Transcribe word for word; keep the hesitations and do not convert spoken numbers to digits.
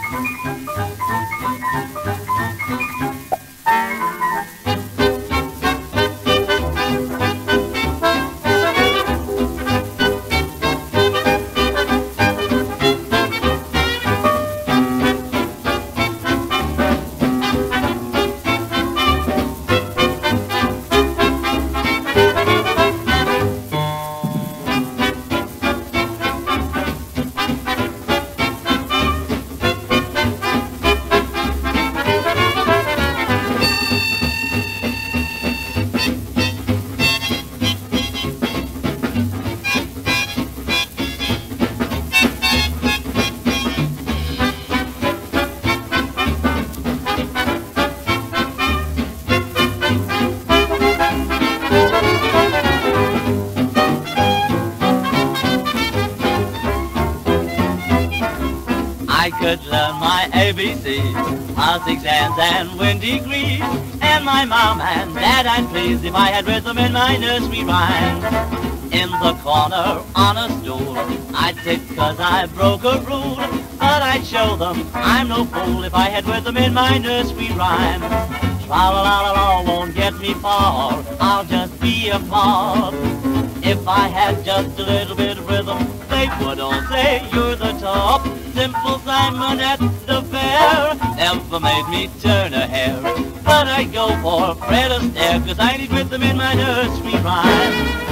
I could learn my A B Cs, pass exams and win degrees, and my mom and dad I'd please if I had rhythm in my nursery rhyme. In the corner on a stool, I'd sit cause I broke a rule, but I'd show them I'm no fool if I had rhythm in my nursery rhyme. Tra-la-la-la-la won't get me far, I'll just be a pop. If I had just a little bit of rhythm, they would all say you're the top. Simple Simon at the fair never made me turn a hair, but I go for Fred Astaire, cause I need rhythm in my nursery rhyme.